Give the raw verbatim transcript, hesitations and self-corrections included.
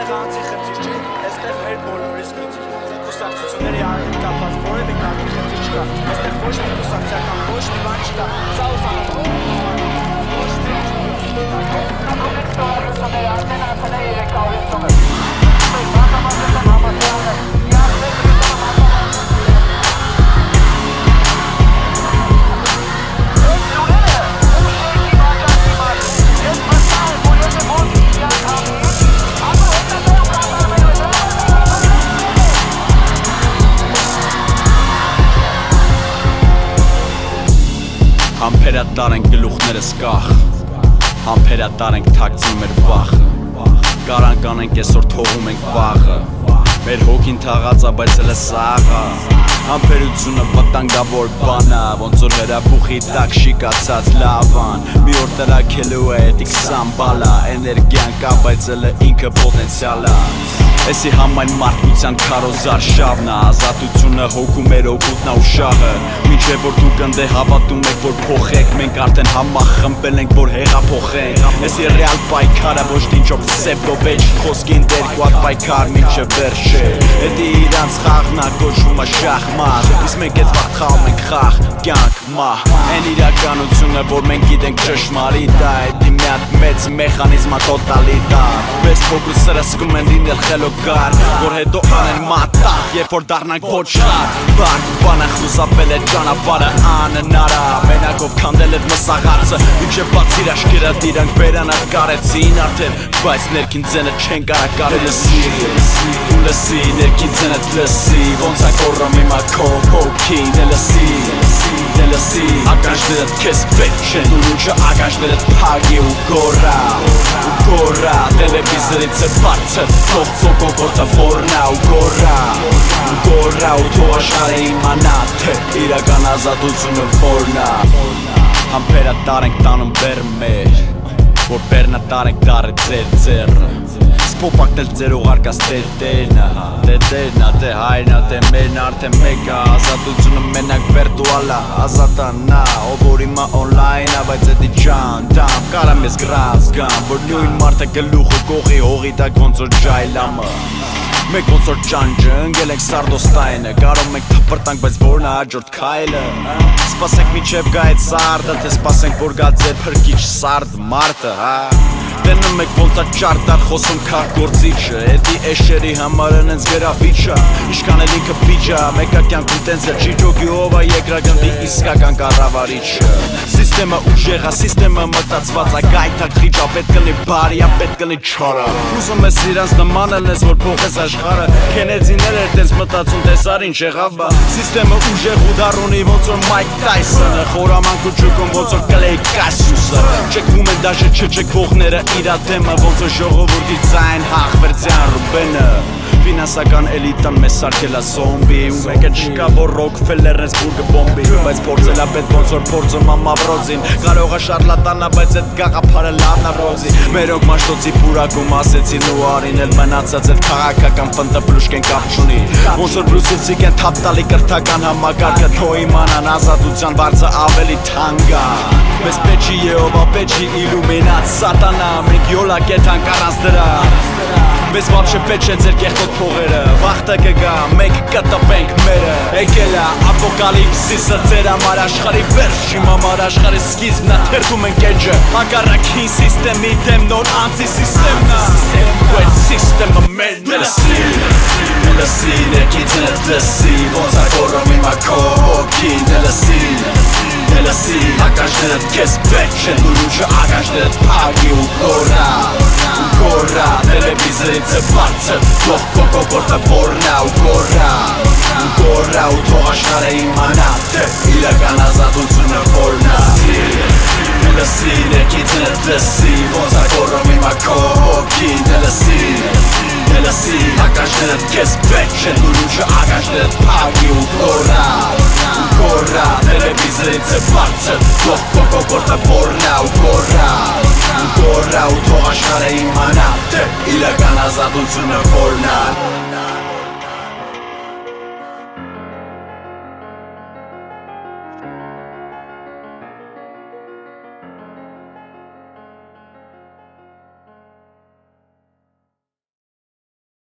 կանացի խնդիր չի, այստեղ մեր բոլորիս խնդիր։ Կուսակցությունների հետ կապված որևէ կարգի խնդիր չկա, այստեղ ոչ մի կուսակցական ոչ մի բան չկա։ Սա ուսանող ոչ մի Համբերատար ենք գլուխներս կախ, համբերատար ենք թաքցի մեր վախը, Կարանք անենք այսօր թողում ենք վաղը, մեր հոգին թաղածա բայց էլ է սաղը, Համբերությունը վտանգավոր բան է, ոնց որ հրաբուխի տակ շիկացած լավան, մի օր տրաքելու է էդի քսան բալա, էներգիան կա բայց էլ է ինքը պոտենցիալ է, Էսի համայն մարդկության քարոզար շավն է, ազատությունը հոգում էր օգուտնա ու շահը, Մինչև որ դուք ընդ է հավատում եք որ փոխեք, մենք արդեն համախմբել ենք որ հեղափոխենք, Էսի ռեալ պայքարը ոչ դինչով սեպտովեջ, խոսքին դերկու ատ պայքար մինչև վերջ է, Էդի իրանց խաղն է կոչվում է շախմատ, իսկ մենք էդ վաղ խաղում ենք խաղ, կյանք, մահ, Են իրականությունը որ մենք գիտենք ճշմարիտ է, Էդի մի հատ մեծ մեխանիզմ է տոտալիտար, Պես փոքր սրսկում են լինել խելոք Որ հետո անեն մատաղ, երբ որ դառնանք ոչխար Բարդ բանը խուսապել է ճանապարհը անհնարը Մենակով քանդել է մսաղացը Մինչև բացիր աշկերը դիրանք բերանատ կարեցին արդեն Բայց ներքին ձենը չեն կարա կարել լսի Ու լսի, ներքին ձենը լսի Ոնց է կորրում հիմա քո հոգին է լսի Դե լսի, ականջներդ քեզ պետք չեն Ու լուչը ականջներդ փագի ու գորա Ու գորա, տելևիզորից է բարձր Թող ծոկո գործը որնա ու գորա Ու գորա ու թող աշխարհը իմանա Թե իրական ազատությունը որն է Համբերատար ենք տանում բեռը մեր Որ բեռնատար ենք դառը ձեր ձեռը Սպոպակնել ձեր ուղարկած տեր տերն է Դե տերն է, դե հայրն է, դե մերն արդեն մեկ է Ազատությունը մենակ վերտուալ է Ազատա նա, ով որ հիմա օնլայն է Բայց էդի ջան, դամ, կարամ ես գրած գամ Որ նույն մարդը գլուխը կողի հողի տակ ոնց որ ջայլամը Մենք ոնց որ ճանջը, ընգել ենք սարդոստայնը Կարող մենք թպրտանք, բայց որն է հաջորդ քայլը Սպասենք միջև գա այդ սարդը Թե սպասենք որ գա ձեր փրկիչ սարդ մարդը, հա Տենում եք ոնց է ճարտար խոսում քաղգործիչը Էդի էշերի համարը նենց գրավիչը Իշքան էլ ինքը պիջա Մեկա կյանքում տենց է չիջոգի ով է երկրագնդի իսկական կառավարիչը Սիստեմը ուժեղ է, սիստեմը մտածված է Գայթակ խիճա, պետք կլինի բարի է, պետք կլինի չարը Ուզում ես իրանց նմանել ես, որ փոխես աշխարհը Քենեդիներ էր տենց մտածում, տեսար ինչ եղավ բա Սիստեմը ուժեղ ու դառունի ոնց որ Մայք Թայսոնը Խորամանկ ու ջուկում ոնց որ Կլեյ Կասիուսը Չեկվում են դաշը չչեկվողները իրա դեմը ոնց որ ժողովուրդի ձայն հաղվերձյան Ռուբենը Ֆինանսական էլիտան մեզ սարքել է զոմբի Ու մեկը չկա որ Ռոքֆելերն ես բուրգը բոմբի Բայց փորձել է պետ ոնց որ փորձում ամավրոզին Կարող է շարլատանա բայց էդ գաղափարը լավն է ռոզի Մերոք մաշտոցի պուրակում ասեցին ու արին էլ մնացած էդ քաղաքական ֆնտպլուշկեն կապ չունի Ոնց որ բրուսիլցիկ են թափ տալի կրթական համակարգը Թո իմանան ազատության վարձը ավելի թանկ է Մեզ պեչի Եհովա պեչի իլումինատ սատանա Մենք յոլակ է թանկ առանց դրա Մեզ վաբշե պետք չեն ձեր կեղտոտ փողերը Վաղտը կգա, մենք կտպենք մերը Եկել է ապոկալիպսիսը ձեր համար աշխարհի վերջի համար աշխարհի սկիզբն է թերթում ենք էջը Հակառակին սիստեմի դեմ նոր անտի սիստեմն է Ու այդ սիստեմը մերն է Լսի, լսի, ներքին ձենդ լսի Ոնց է կորրում հիմա քո հոգին Լսի, լսի, ականջներդ քեզ պետք չեն Ու լուչը ականջներդ փագի ու գորա Գորա, տելևիզորից է բարձր Թող կոկո գործը որն է ու գորա Գորա ու թող աշխարհը իմանա Թե իրական ազատությունը որն է Լսի, ներքին ձենդ լսի Ոնց է կորրում հիմա քո հոգին Լսի, լսի, ականջներդ քեզ պետք չեն Ու լուչը ականջներդ փագի ու գորա Գորա, տելևիզորից է բարձր Թող կոկո գործը որն է ու գորա Գորա ու թող աշխարհը իմանա Թե իրական ազատությունը որն է